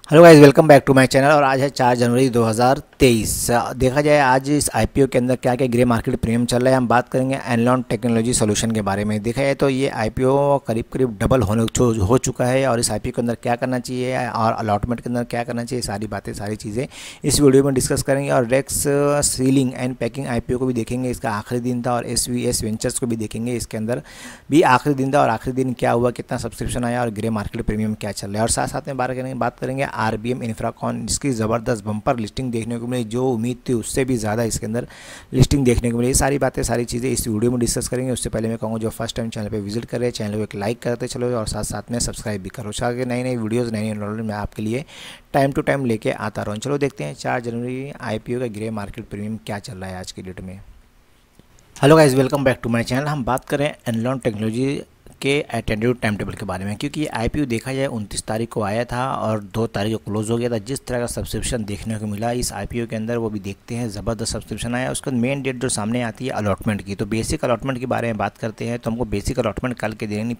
Hello guys, welcome back to my channel. और आज है 4 जनवरी 2023। देखा जाए आज इस आईपीओ के अंदर क्या क्या ग्रे मार्केट प्रीमियम चल रहा है। हम बात करेंगे एनलॉन टेक्नोलॉजी सॉल्यूशन के बारे में। देखा जाए तो ये आईपीओ करीब करीब डबल हो चुका है और इस आईपीओ के अंदर क्या करना चाहिए और अलॉटमेंट के अंदर क्या करना चाहिए, सारी बातें सारी चीज़ें इस वीडियो में डिस्कस करेंगे। और Rex sealing and packing IPO को भी देखेंगे, इसका आखिरी दिन था। और एसवीएस वेंचर्स को भी देखेंगे, इसके अंदर भी आखिरी दिन था और आखिरी दिन क्या हुआ, कितना सब्सक्रिप्शन आया और ग्रे मार्केट प्रीमियम क्या चल रहा है। और साथ साथ में बात करेंगे आरबीएम इंफ्राकॉन, जिसकी ज़बरदस्त बम्पर लिस्टिंग देखने को मिली। जो उम्मीद थी उससे भी ज़्यादा इसके अंदर लिस्टिंग देखने को मिली। ये सारी बातें सारी चीज़ें इस वीडियो में डिस्कस करेंगे। उससे पहले मैं कहूँगा जो फर्स्ट टाइम चैनल पे विजिट कर रहे हैं, चैनल को एक लाइक करते चलो और साथ साथ में सब्सक्राइब भी करो, ताकि नई नई वीडियोज़ नई नॉलेज मैं आपके लिए टाइम टू टाइम लेके आता रहूँ। चलो देखते हैं 4 जनवरी आईपीओ का ग्रे मार्केट प्रीमियम क्या चल रहा है आज की डेट में। Hello guys, welcome back to my channel. हम बात करें एनलॉन टेक्नोलॉजी के अटेंडेड टाइम टेबल के बारे में, क्योंकि ये आईपीओ देखा जाए 29 तारीख को आया था और 2 तारीख को क्लोज हो गया था। जिस तरह का सब्सक्रिप्शन देखने को मिला इस आईपीओ के अंदर वो भी देखते हैं, ज़बरदस्त सब्सक्रिप्शन आया। उसका मेन डेट जो सामने आती है अलॉटमेंट की, तो बेसिक अलॉटमेंट के बारे में बात करते हैं तो हमको बेसिक अलॉटमेंट कल के दिन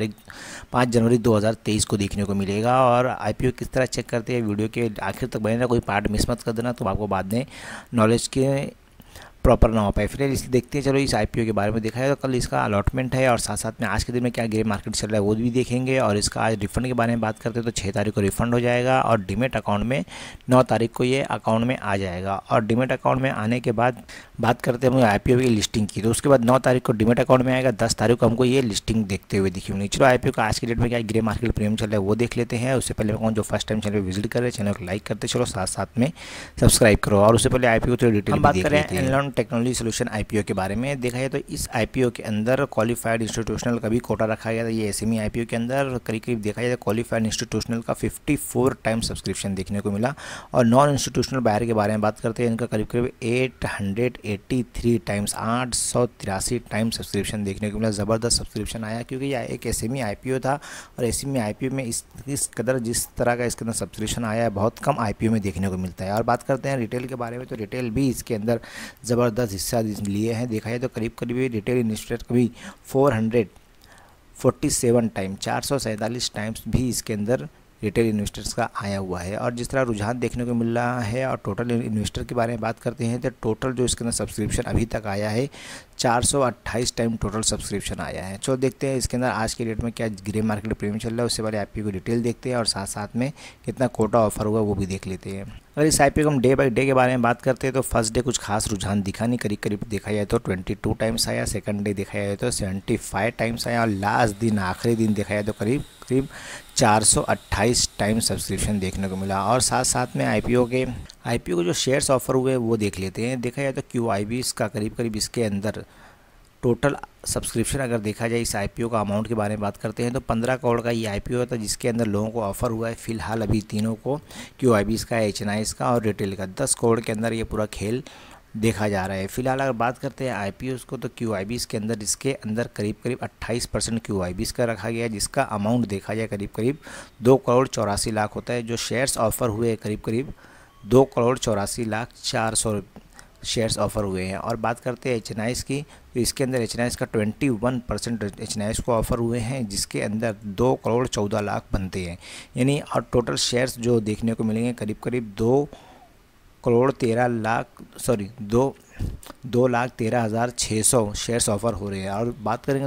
5 जनवरी 2023 को देखने को मिलेगा। और आईपीओ किस तरह चेक करते हैं, वीडियो के आखिर तक बने रहना, कोई पार्ट मिस मत कर देना, तो आपको बाद में नॉलेज के प्रॉपर ना हो पाए। फिर इसकी देखते हैं, चलो इस आईपीओ के बारे में देखा है तो कल इसका अलॉटमेंट है और साथ साथ में आज के दिन में क्या ग्रे मार्केट चल रहा है वो भी देखेंगे। और इसका आज रिफंड के बारे में बात करते हैं तो 6 तारीख को रिफंड हो जाएगा और डीमेट अकाउंट में 9 तारीख को ये अकाउंट में आ जाएगा। और डीमेट अकाउंट में आने के बाद बात करते हैं हम आईपीओ की लिस्टिंग की, तो उसके बाद 9 तारीख को डीमेट अकाउंट में आएगा, 10 तारीख को हमको ये लिस्टिंग देखते हुए दिखी होगी। चलो आईपीओ का आज की डेट में क्या ग्रे मार्केट प्रीमियम चल रहा है वो देख लेते हैं। उससे पहले मैं जो फर्स्ट टाइम चैनल पर विजिट कर रहे हैं चैनल को लाइक करते चलो, साथ साथ में सब्सक्राइब करो। और उससे पहले आईपीओ तो डिटेल हम बात करें एनलॉन टेक्नोलॉजी सॉल्यूशन आईपीओ के बारे में। देखा जाए तो इस आईपीओ के अंदर क्वालिफाइड इंस्टीट्यूशनल का भी कोटा रखा गया था। ये एसएमई आईपीओ के अंदर करीब करीब देखा जाए तो क्वालिफाइड इंस्टीट्यूशनल का 54 टाइम सब्सक्रिप्शन देखने को मिला। और नॉन इंस्टीट्यूशनल बायर के बारे में बात करते हैं, इनका करीब करीब 883 टाइम्स 883 टाइम सब्सक्रिप्शन देखने को मिला। ज़बरदस्त सब्सक्रिप्शन आया क्योंकि यह एक एसएमई आईपीओ था और एसएमई आईपीओ में इस कदर जिस तरह का इसके अंदर सब्सक्रिप्शन आया है बहुत कम आईपीओ में देखने को मिलता है। और बात करते हैं रिटेल के बारे में, तो रिटेल भी इसके अंदर ज़बरदस्त हिस्सा लिए हैं। देखा जाए तो करीब करीब रिटेल इन्वेस्टर कभी 447 टाइम 447 टाइम्स भी इसके अंदर रिटेल इन्वेस्टर्स का आया हुआ है। और जिस तरह रुझान देखने को मिल रहा है और टोटल इन्वेस्टर के बारे में बात करते हैं तो टोटल जो इसके अंदर सब्सक्रिप्शन अभी तक आया है 428 टाइम टोटल सब्सक्रिप्शन आया है। चलो देखते हैं इसके अंदर आज के डेट में क्या ग्रे मार्केट प्रीमियम चल रहा है। उससे पहले आईपीओ की डिटेल देखते हैं और साथ साथ में कितना कोटा ऑफर हुआ वो भी देख लेते हैं। अगर इस आईपीओ को हम डे बाई डे के बारे में बात करते हैं तो फर्स्ट डे कुछ खास रुझान दिखा नहीं, करीब करीब देखा जाए तो 22 टाइम्स आया। सेकंड डे देखा जाए तो 75 टाइम्स आया और लास्ट दिन आखिरी दिन देखा जाए तो करीब करीब 428 टाइम सब्सक्रिप्शन देखने को मिला। और साथ साथ में आईपीओ को जो शेयर्स ऑफर हुए वो देख लेते हैं। देखा जाए तो QIBs का करीब करीब इसके अंदर टोटल सब्सक्रिप्शन अगर देखा जाए इस आईपीओ का अमाउंट के बारे में बात करते हैं तो 15 करोड़ का ये आईपीओ था, जिसके अंदर लोगों को ऑफर हुआ है फिलहाल अभी तीनों को, QIBs का, HNIs का और रिटेल का। 10 करोड़ के अंदर ये पूरा खेल देखा जा रहा है। फिलहाल अगर बात करते हैं आईपीओस को तो QIBs के अंदर इसके अंदर करीब करीब 28% QIBs का रखा गया है, जिसका अमाउंट देखा जाए करीब करीब 2 करोड़ 84 लाख होता है। जो शेयर्स ऑफर हुए करीब करीब 2 करोड़ 84 लाख 400 शेयर्स ऑफर हुए हैं। और बात करते हैं HNIs की, तो इसके अंदर HNIs का 21% HNIs को ऑफर हुए हैं, जिसके अंदर 2 करोड़ 14 लाख बनते हैं यानी। और टोटल शेयर्स जो देखने को मिलेंगे करीब करीब 2 लाख 13,600 शेयर्स ऑफर हो रहे हैं। और बात करेंगे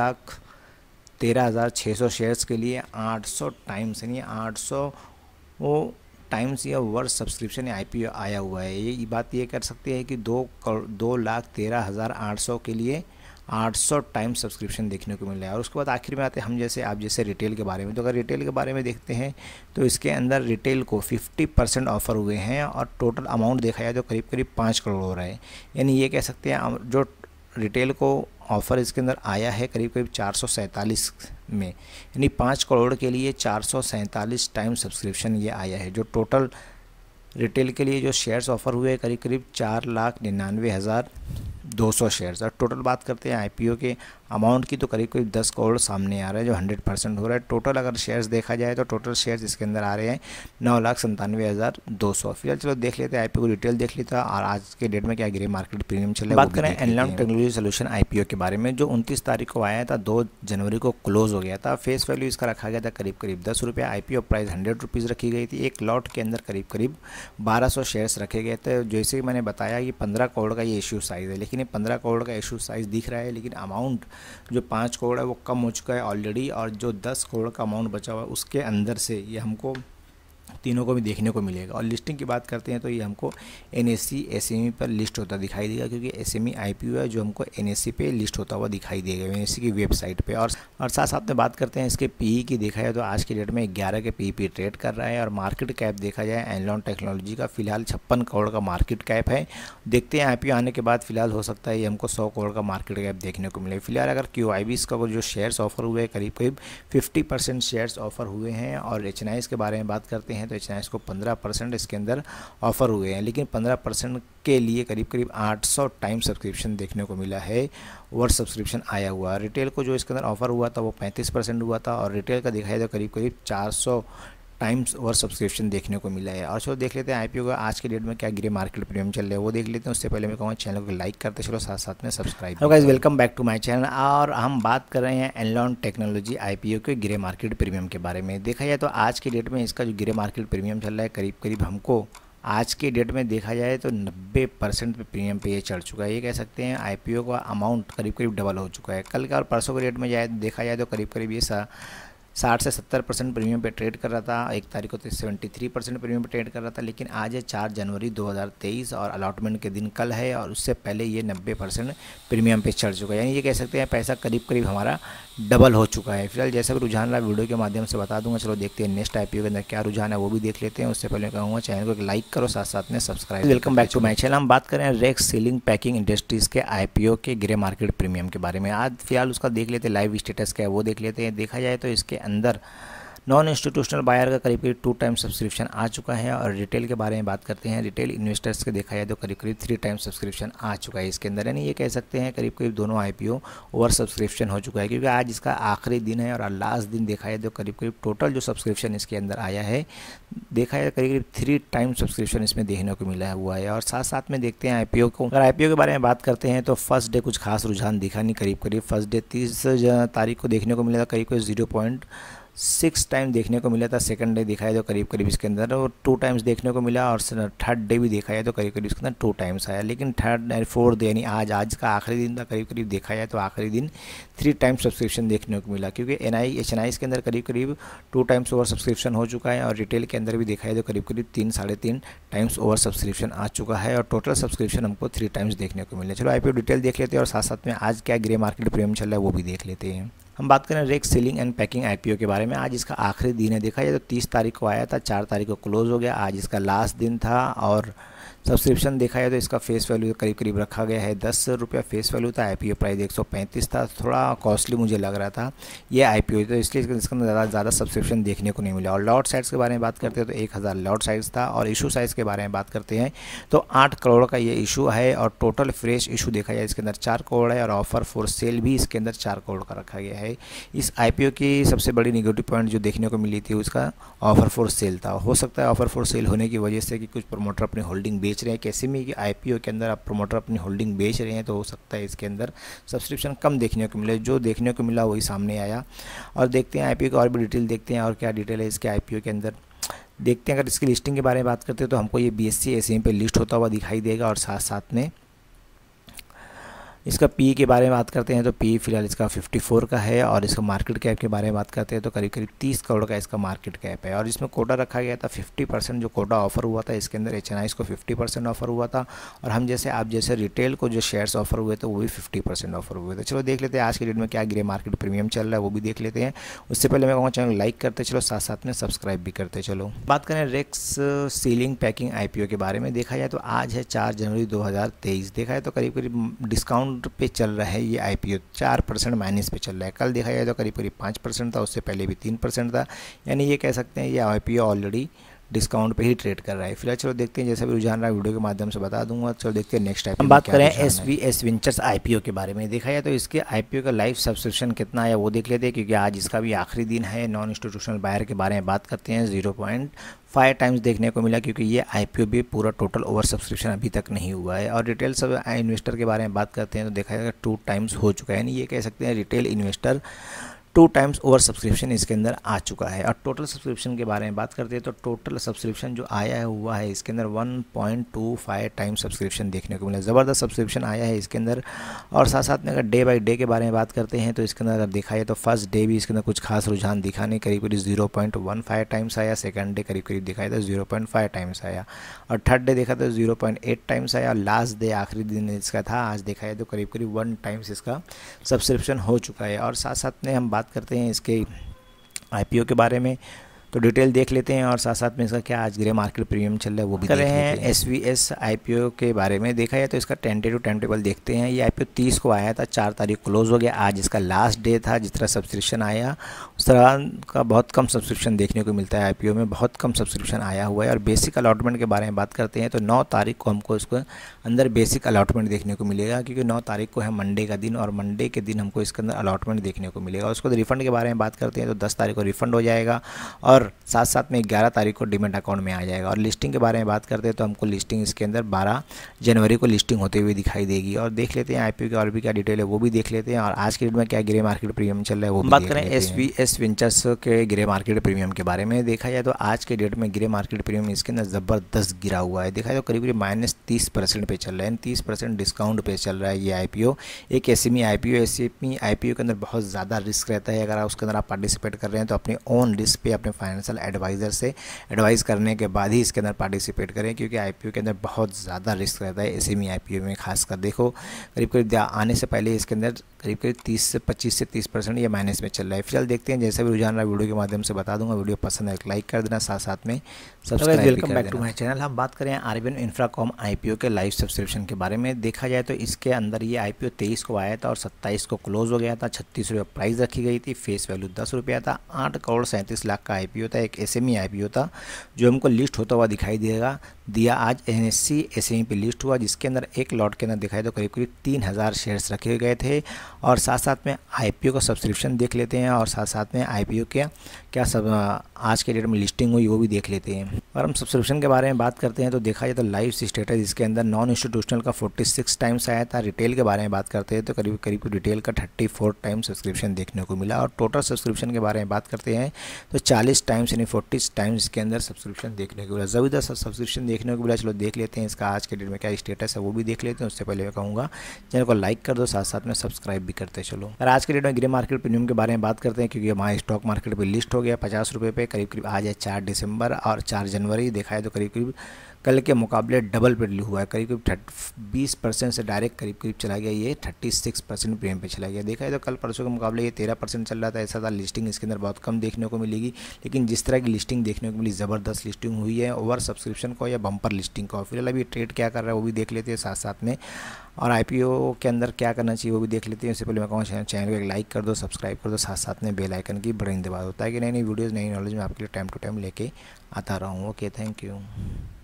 2,13,600 शेयर्स के लिए 800 टाइम्स यानी 800 टाइम्स या वर्ष सब्सक्रिप्शन आईपीओ आया हुआ है। ये बात ये कर सकते हैं कि 2,13,800 के लिए 800 टाइम सब्सक्रिप्शन देखने को मिल रहा है। और उसके बाद आखिर में आते हैं हम आप जैसे रिटेल के बारे में। तो अगर रिटेल के बारे में देखते हैं तो इसके अंदर रिटेल को 50% ऑफ़र हुए हैं और टोटल अमाउंट देखा जाए तो करीब करीब 5 करोड़ हो रहा है। यानी ये कह सकते हैं जो रिटेल को ऑफ़र इसके अंदर आया है करीब करीब 447 में, यानी 5 करोड़ के लिए 447 टाइम सब्सक्रिप्शन ये आया है। जो टोटल रिटेल के लिए जो शेयर्स ऑफ़र हुए करीब करीब 4,99,000 200 शेयर्स। और टोटल बात करते हैं आईपीओ के अमाउंट की तो करीब करीब 10 करोड़ सामने आ रहा है, जो 100% हो रहा है। टोटल अगर शेयर्स देखा जाए तो टोटल शेयर्स इसके अंदर आ रहे हैं 9,97,200। फिलहाल चलो देख लेते हैं आईपीओ को डिटेल देख लेते हैं और आज के डेट में क्या ग्रे मार्केट प्रीमियम चल रहा है। बात करें एनलॉन टेक्नोलॉजी सोल्यूशन आईपीओ के बारे में, जो 29 तारीख को आया था, 2 जनवरी को क्लोज हो गया था। फेस वैल्यू इसका रखा गया था करीब करीब 10 रुपये। आईपीओ प्राइस 100 रुपीज़ रखी गई थी। एक लॉट के अंदर करीब करीब 1200 शेयर्स रखे गए थे। जैसे मैंने बताया कि 15 करोड़ का ये इशू साइज़ है, लेकिन ये 15 करोड़ का इशू साइज़ दिख रहा है, लेकिन अमाउंट जो 5 करोड़ है वो कम हो चुका है ऑलरेडी, और जो 10 करोड़ का अमाउंट बचा हुआ है उसके अंदर से ये हमको तीनों को भी देखने को मिलेगा। और लिस्टिंग की बात करते हैं तो ये हमको एनएससी एसएमई पर लिस्ट होता दिखाई देगा, क्योंकि एसएमई आईपीओ है जो हमको एनएससी पे लिस्ट होता हुआ दिखाई देगा एनएससी की वेबसाइट पे। और साथ साथ में बात करते हैं इसके पीई की देखा जाए तो आज की डेट में 11 के पीई पे ट्रेड कर रहा है। और मार्केट कैप देखा जाए एनलॉन टेक्नोलॉजी का फिलहाल 56 करोड़ का मार्केट कैप है। देखते हैं आईपीओ आने के बाद फिलहाल हो सकता है ये हमको 100 करोड़ का मार्केट कैप देखने को मिले। फिलहाल अगर क्यूआईबीज का जो शेयर्स ऑफर हुए हैं करीब करीब 50% शेयर्स ऑफर हुए हैं। और एचएनआईज के बारे में बात करते हैं तो एचएनआईज को 15% इसके अंदर ऑफर हुए हैं, लेकिन 15% के लिए करीब करीब 800 टाइम सब्सक्रिप्शन देखने को मिला है, ओवर सब्सक्रिप्शन आया हुआ। रिटेल को जो इसके अंदर ऑफर हुआ था वो 35% हुआ था, और रिटेल का देखा जाए तो करीब करीब 400 टाइम्स ओवर सब्सक्रिप्शन देखने को मिला है। और चलो देख लेते हैं आईपीओ का आज के डेट में क्या ग्रे मार्केट प्रीमियम चल रहा है वो देख लेते हैं। उससे पहले मैं कहूँगा चैनल को लाइक करते चलो, साथ साथ में subscribe. Hello guys, welcome back to my channel. और हम बात कर रहे हैं एनलॉन टेक्नोलॉजी आईपीओ के ग्रे मार्केट प्रीमियम के बारे में। देखा जाए तो आज की डेट में इसका जो ग्रे मार्केट प्रीमियम चल रहा है करीब करीब हमको आज के डेट में देखा जाए तो 90% पे प्रीमियम पे ये चढ़ चुका है। ये कह सकते हैं आईपीओ का अमाउंट करीब करीब डबल हो चुका है। कल का और परसों के डेट में देखा जाए तो करीब करीब ये 60 से 70% प्रीमियम पे ट्रेड कर रहा था। 1 तारीख को तो 73% प्रीमियम पे ट्रेड कर रहा था, लेकिन आज है 4 जनवरी 2023 और अलॉटमेंट के दिन कल है, और उससे पहले ये 90% प्रीमियम पे चढ़ चुका है। यानी ये कह सकते हैं पैसा करीब करीब हमारा डबल हो चुका है। फिलहाल जैसा भी रुझान रहा वीडियो के माध्यम से बता दूंगा। चलो देखते हैं नेक्स्ट आईपीओ के अंदर क्या रुझान है वो भी देख लेते हैं। उससे पहले कहूँगा चैनल को एक लाइक करो, साथ साथ में subscribe. Welcome back to my channel. हम बात करें रेक्स सीलिंग पैकिंग इंडस्ट्रीज़ के आईपीओ के ग्रे मार्केट प्रीमियम के बारे में। आज फिलहाल उसका देख लेते हैं, लाइव स्टेटस क्या है वो देख लेते हैं। देखा जाए तो इसके अंदर नॉन इंस्टीट्यूशनल बायर का करीब करीब 2 टाइम सब्सक्रिप्शन आ चुका है। और रिटेल के बारे में बात करते हैं, रिटेल इन्वेस्टर्स के देखा जाए तो करीब करीब 3 टाइम सब्सक्रिप्शन आ चुका है इसके अंदर। यानी ये कह सकते हैं करीब करीब दोनों आईपीओ ओवर सब्सक्रिप्शन हो चुका है, क्योंकि आज इसका आखिरी दिन है। और लास्ट दिन देखा जाए तो करीब करीब टोटल जो सब्सक्रिप्शन इसके अंदर आया है देखा जाए करीब करीब 3 टाइम सब्सक्रिप्शन इसमें देखने को मिला हुआ है। और साथ साथ में देखते हैं आईपीओ को। अगर आईपीओ के बारे में बात करते हैं तो फर्स्ट डे कुछ खास रुझान दिखा नहीं। करीब करीब फर्स्ट डे 30 तारीख को देखने को मिला था करीब करीब 0.6 टाइम देखने को मिला था। सेकंड डे दिखाया तो करीब करीब इसके अंदर 2 टाइम्स देखने को मिला, और थर्ड डे भी देखा जाए तो करीब करीब इसके अंदर 2 टाइम्स आया। लेकिन थर्ड एंड फोर्थ डे यानी आज का आखिरी दिन था, करीब करीब देखा जाए तो आखिरी दिन 3 टाइम्स सब्सक्रिप्शन देखने को मिला, क्योंकि एचएनआईज के अंदर करीब करीब 2 टाइम्स ओवर सब्सक्रिप्शन हो चुका है। और रिटेल के अंदर भी देखा जाए तो करीब करीब 3-3.5 टाइम्स ओवर सब्सक्रिप्शन आ चुका है। और टोटल सब्सक्रिप्शन हमको 3 टाइम्स देखने को मिले। चलो आईपीओ डिटेल देख लेते हैं और साथ साथ में आज क्या ग्रे मार्केट प्रीमियम चल रहा है वो भी देख लेते हैं। हम बात करें Rex sealing and packing IPO के बारे में। आज इसका आखिरी दिन है। देखा जाए तो 30 तारीख को आया था, 4 तारीख को क्लोज हो गया। आज इसका लास्ट दिन था। और सब्सक्रिप्शन देखा जाए तो इसका फेस वैल्यू करीब करीब रखा गया है 10 रुपये फेस वैल्यू था। आईपीओ प्राइस 135 था। थोड़ा कॉस्टली मुझे लग रहा था ये आईपीओ, तो इसलिए इसका ज़्यादा सब्सक्रिप्शन देखने को नहीं मिला। और लॉट साइज़ के बारे में बात करते हैं तो 1000 लॉट साइज़ था। और इशू साइज़ के बारे में बात करते हैं तो 8 करोड़ का ये इशू है। और टोटल फ्रेश इशू देखा जाए इसके अंदर 4 करोड़ है। और ऑफर फॉर सेल भी इसके अंदर 4 करोड़ का रखा गया है। इस आईपीओ की सबसे बड़ी निगेटिव पॉइंट जो देखने को मिली थी उसका ऑफर फॉर सेल था। हो सकता है ऑफर फॉर सेल होने की वजह से कि कुछ प्रमोटर अपनी होल्डिंग बेच रहे हैं। कैसे में कि आईपीओ के अंदर आप प्रमोटर अपनी होल्डिंग बेच रहे हैं, तो हो सकता है इसके अंदर सब्सक्रिप्शन कम देखने को मिले। जो देखने को मिला वही सामने आया। और देखते हैं आईपीओ की और भी डिटेल देखते हैं और क्या डिटेल है इसके आईपीओ के अंदर देखते हैं। अगर इसकी लिस्टिंग के बारे में बात करते हैं तो हमको ये बीएससी एसएमई पे लिस्ट होता हुआ दिखाई देगा। और साथ साथ में इसका पी के बारे में बात करते हैं तो पी फिलहाल इसका 54 का है। और इसका मार्केट कैप के बारे में बात करते हैं तो करीब करीब 30 करोड़ का इसका मार्केट कैप है। और इसमें कोटा रखा गया था 50% जो कोटा ऑफर हुआ था इसके अंदर एचएनआईज को 50% ऑफर हुआ था। और हम जैसे आप जैसे रिटेल को जो शेयर्स ऑफर हुए थे वो भी 50% ऑफर हुए थे। चलो देख लेते हैं आज के डेट में क्या ग्रे मार्केट प्रीमियम चल रहा है वो भी देख लेते हैं। उससे पहले मैं कहूँगा चैनल लाइक करते चलो, साथ साथ में सब्सक्राइब भी करते चलो। बात करें रेक्स सीलिंग पैकिंग आईपीओ के बारे में। देखा जाए तो आज है 4 जनवरी 2023। देखा जाए तो करीब करीब डिस्काउंट पे चल रहा है ये आईपीओ, 4% माइनस पे चल रहा है। कल देखा जाए तो करीब करीब 5% था, उससे पहले भी 3% था। यानी ये कह सकते हैं ये आईपीओ ऑलरेडी डिस्काउंट पे ही ट्रेड कर रहा है। फिलहाल चलो देखते हैं, जैसा भी रुझान रहा है वीडियो के माध्यम से बता दूंगा। चलो देखते हैं नेक्स्ट टाइप हम बात करें SVS वेंचर्स IPO के बारे में। देखा जाए तो इसके IPO का लाइव सब्सक्रिप्शन कितना है वो देख लेते हैं, क्योंकि आज इसका भी आखिरी दिन है। नॉन इंस्टीट्यूशनल बायर के बारे में बात करते हैं, 0.5 टाइम्स देखने को मिला, क्योंकि ये IPO भी पूरा टोटल ओवर सब्सक्रिप्शन अभी तक नहीं हुआ है। और रिटेल सब इन्वेस्टर के बारे में बात करते हैं तो देखा जाएगा 2 टाइम्स हो चुका है, यानी ये कह सकते हैं retail investor 2 times over subscription इसके अंदर आ चुका है। और टोटल सब्सक्रिप्शन के बारे में बात करते हैं तो टोटल सब्सक्रिप्शन जो आया है हुआ है इसके अंदर 1.25 टाइम सब्सक्रिप्शन देखने को मिला। ज़बरदस्त सब्सक्रिप्शन आया है इसके अंदर। और साथ साथ में अगर डे बाई डे के बारे में बात करते हैं तो इसके अंदर अगर देखा जाए तो फर्स्ट डे भी इसके अंदर कुछ खास रुझान दिखा नहीं, करीब करीब 0.15 टाइम्स आया। सेकंड डे करीब करीब दिखाया तो 0.5 टाइम्स आया। और थर्ड डे देखा तो 0.8 टाइम्स आया। और लास्ट डे आखिरी दिन इसका था, आज देखा जाए तो करीब करीब 1 टाइम्स इसका सब्सक्रिप्शन हो चुका है। और साथ साथ में हम बात करते हैं इसके IPO के बारे में तो डिटेल देख लेते हैं। और साथ साथ में इसका क्या आज ग्रे मार्केट प्रीमियम चल रहा है वो भी देख लेते हैं। SVS IPO के बारे में देखा जाए तो इसका टेंटेटिव टाइम टेबल देखते हैं। ये IPO 30 को आया था, 4 तारीख क्लोज हो गया। आज इसका लास्ट डे था। जिस तरह सब्सक्रिप्शन आया उस तरह का बहुत कम सब्सक्रिप्शन देखने को मिलता है। IPO में बहुत कम सब्सक्रिप्शन आया हुआ है। और बेसिक अलॉटमेंट के बारे में बात करते हैं तो 9 तारीख को हमको इसको अंदर बेसिक अलॉटमेंट देखने को मिलेगा, क्योंकि 9 तारीख को है मंडे का दिन, और मंडे के दिन हमको इसके अंदर अलॉटमेंट देखने को मिलेगा। उसको रिफंड के बारे में बात करते हैं तो 10 तारीख को रिफंड हो जाएगा। और साथ साथ में 11 तारीख को डीमैट अकाउंट में आ जाएगा। और लिस्टिंग के बारे में बात करते हैं तो हमको लिस्टिंग इसके अंदर 12 जनवरी को लिस्टिंग होते हुए दिखाई देगी। और देख लेते हैं IPO की और भी क्या डिटेल है वो भी देख लेते हैं। और आज के डेट में क्या ग्रे मार्केट प्रीमियम चल रहा है वो भी बात करें। SVS वेंचर्स के ग्रे मार्केट प्रीमियम के बारे में देखा जाए तो आज के डेट में ग्रे मार्केट प्रीमियम इसके अंदर ज़बरदस्त गिरा हुआ है। देखा जाए तो करीब करीब -30% पे चल रहा है, 30% डिस्काउंट पे चल रहा है ये IPO। एक SME IPO के अंदर बहुत ज़्यादा रिस्क रहता है। अगर उसके अंदर आप पार्टिसिपेट कर रहे हैं तो अपने ओन रिस्क पे अपने फाइनेंशियल एडवाइज़र से एडवाइस करने के बाद ही इसके अंदर पार्टिसिपेट करें, क्योंकि IPO के अंदर बहुत ज़्यादा रिस्क रहता है। SME IPO में खासकर देखो करीब करीब आने से पहले इसके अंदर करीब करीब 25 से 30% ये माइनस में चल रहा है। फिलहाल देखते हैं, जैसा भी रुझान रहा वीडियो के माध्यम से बता दूंगा। वीडियो पसंद है लाइक कर देना, साथ साथ में subscribe. Welcome back to my channel. हम बात करें आरबीएल इंफ्राकॉम IPO के लाइव सब्सक्रिप्शन के बारे में। देखा जाए तो इसके अंदर ये IPO 23 को आया था और 27 को क्लोज हो गया था। 36 रुपये प्राइस रखी गई थी, फेस वैल्यू 10 रुपया था। 8 करोड़ 37 लाख का IPO था। एक SME IPO था जो हमको लिस्ट होता हुआ दिखाई दिया आज NSE SME पे लिस्ट हुआ, जिसके अंदर एक लॉट के अंदर दिखाई तो करीब करीब 3000 शेयर्स रखे गए थे। और साथ साथ में IPO का सब्सक्रिप्शन देख लेते हैं। और साथ साथ में IPO क्या सब आज के डेट में लिस्टिंग हुई वो भी देख लेते हैं। और हम सब्सक्रिप्शन के बारे में बात करते हैं तो देखा जाए तो लाइव स्टेटस इसके अंदर नॉन इंस्टीट्यूशनल का 46 टाइम्स आया था। रिटेल के बारे में बात करते हैं तो करीब करीब रिटेल का 34 टाइम्स सब्सक्रिप्शन देखने को मिला। और टोटल सब्सक्रिप्शन के बारे में बात करते हैं तो 40 टाइम्स यानी 40 टाइम्स इसके अंदर सब्सक्रिप्शन देखने को मिला। ज़बरदस्त सब्सक्रिप्शन देखने को मिला। चलो देख लेते हैं इसका आज के डेट में क्या स्टेटस है वो भी देख लेते हैं। उससे पहले मैं कहूँगा चैनल को लाइक कर दो, साथ साथ में सब्सक्राइब भी करते चलो। और आज के डेट में ग्रे मार्केट प्रीमियम के बारे में बात करते हैं, क्योंकि हमारे स्टॉक मार्केट पर लिस्ट हो गया 50 रुपये पे। करीब करीब आज है 4 दिसंबर और 4 जनवरी। देखा है तो करीब करीब कल के मुकाबले डबल पे हुआ है। करीब करीब 20% से डायरेक्ट करीब करीब चला गया, ये 36% प्रीमियम पे चला गया। देखा है तो कल परसों के मुकाबले ये 13% चल रहा था। ऐसा था लिस्टिंग इसके अंदर बहुत कम देखने को मिलेगी, लेकिन जिस तरह की लिस्टिंग देखने को मिली, ज़बरदस्त लिस्टिंग हुई है। ओवर सब्सक्रिप्शन को या बम्पर लिस्टिंग को। फिलहाल अभी ट्रेड क्या कर रहा है वो भी देख लेते हैं साथ साथ में। और IPO के अंदर क्या करना चाहिए वो भी देख लेते हैं। इससे पहले मैं कहूँगा चैनल को एक लाइक कर दो, सब्सक्राइब कर दो, साथ साथ में बेल आइकन की बटन दबा दो, ताकि नई नई वीडियोज़ नई नॉलेज में आपके लिए टाइम टू टाइम लेके आता रहूँ। Okay, thank you.